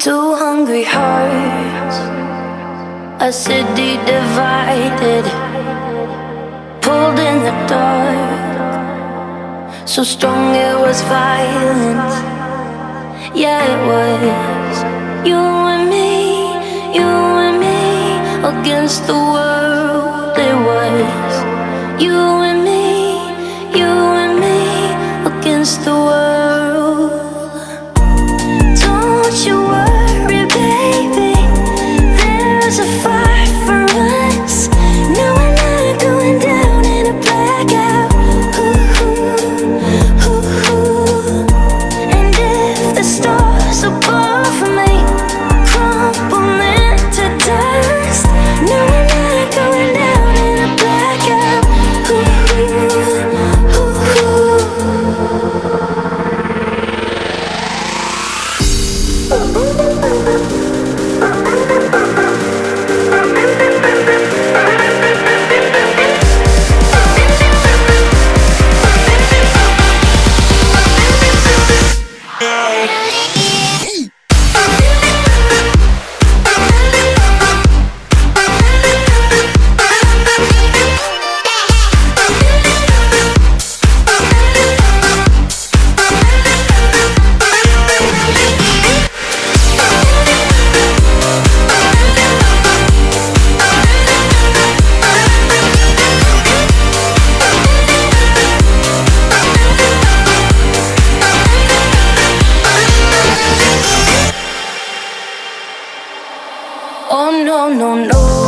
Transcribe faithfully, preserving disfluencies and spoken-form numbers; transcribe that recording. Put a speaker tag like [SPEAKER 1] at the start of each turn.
[SPEAKER 1] Two hungry hearts, a city divided, pulled in the dark, so strong it was violent. Yeah, it was you and me, you and me against the world. It was you and me, you and me against the world. Don't you worry, baby, there's a fight for us. No, we're not going down in a blackout. Ooh, ooh, ooh. And if the stars above me crumble into dust, no, we're not going down in a blackout. Ooh, ooh, ooh. Oh no, no, no.